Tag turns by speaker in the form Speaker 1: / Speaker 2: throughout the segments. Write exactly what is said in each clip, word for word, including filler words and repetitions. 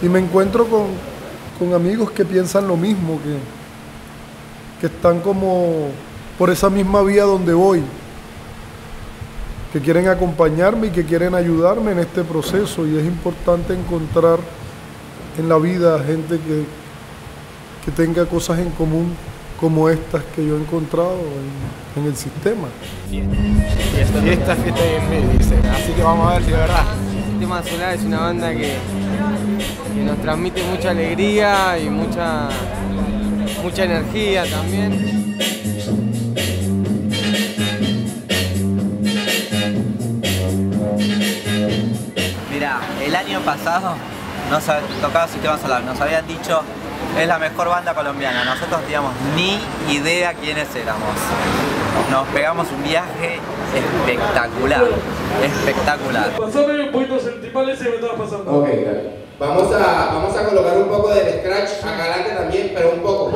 Speaker 1: y me encuentro con, con amigos que piensan lo mismo, que, que están como por esa misma vía donde voy, que quieren acompañarme y que quieren ayudarme en este proceso, y es importante encontrar en la vida gente que, que tenga cosas en común como estas que yo he encontrado en, en el sistema.
Speaker 2: Fiesta, fiesta, fiesta y dice, así que vamos a ver si es verdad.
Speaker 3: Sistema Solar es una banda que, que nos transmite mucha alegría y mucha, mucha energía también.
Speaker 4: Mirá, el año pasado nos tocaba Sistema Solar, nos habían dicho es la mejor banda colombiana, nosotros no teníamos ni idea quiénes éramos. Nos pegamos un viaje espectacular, espectacular.
Speaker 5: Pasame un poquito sentimental ese que me estaba pasando.
Speaker 6: Ok, dale. Vamos a, vamos a colocar un poco del scratch acá adelante también, pero un poco.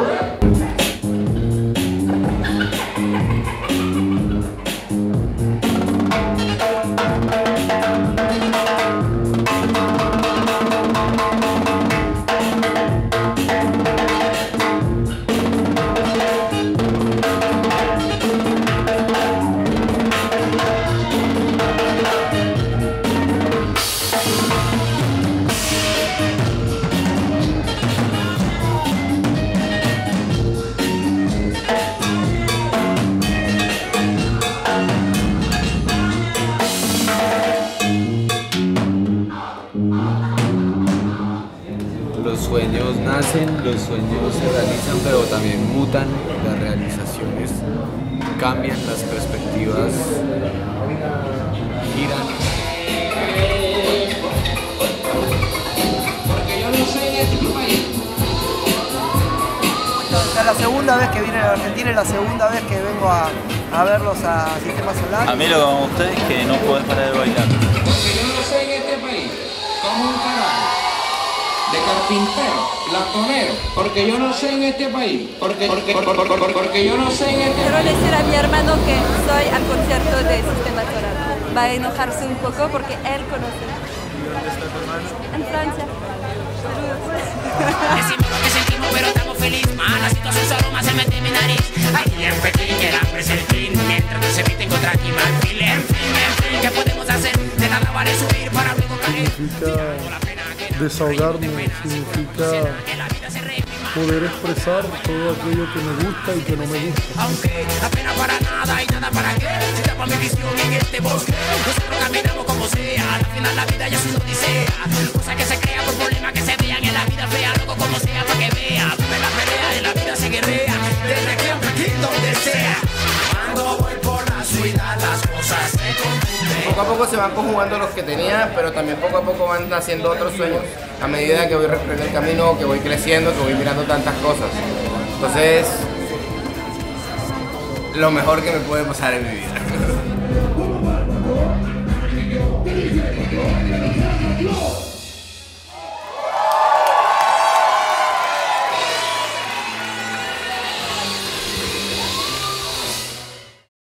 Speaker 7: Los sueños nacen, los sueños se realizan, pero también mutan, las realizaciones cambian, las perspectivas giran.
Speaker 8: Esta es la segunda vez que vine a la Argentina y la segunda vez que vengo a, a verlos a Sistema Solar.
Speaker 4: A mí lo que me gusta es que no puedes parar de bailar.
Speaker 9: Porque yo no sé en este país como un carajo de carpintero, latonero, porque yo no sé en este país, porque, porque, porque, porque, porque yo no sé en este país.
Speaker 10: Quiero decir a mi hermano que soy al concierto de Sistema Solar. Va a enojarse un poco porque él conoce.
Speaker 2: ¿Dónde está tu hermano?
Speaker 10: En Francia.
Speaker 11: Decimos lo que sentimos, pero estamos felices. Malas y todos sus aromas se meten en mi nariz. Aquí en Pekín, el hambre es el fin. Mientras no se eviten contra aquí, marfil. En fin, en fin, ¿qué podemos hacer? De nada vale subir para luego caer.
Speaker 1: Desahogarme significa poder expresar todo aquello que me gusta y que no me gusta.
Speaker 11: Aunque apenas para nada y nada para qué. Si tapa mi visión en este bosque, nosotros caminamos como sea. Al final la vida ya es una odisea. Cosa que se crea por problemas que se vean en la vida fea. Luego como sea para que vea. Vive la pelea y la vida se guerrea. Desde aquí en Pekín donde sea. Cuando voy por la ciudad las cosas se confunden.
Speaker 6: Poco a poco se van conjugando los que tenía, pero también poco a poco van naciendo otros sueños a medida que voy recorriendo el camino, que voy creciendo, que voy mirando tantas cosas. Entonces, lo mejor que me puede pasar en mi vida.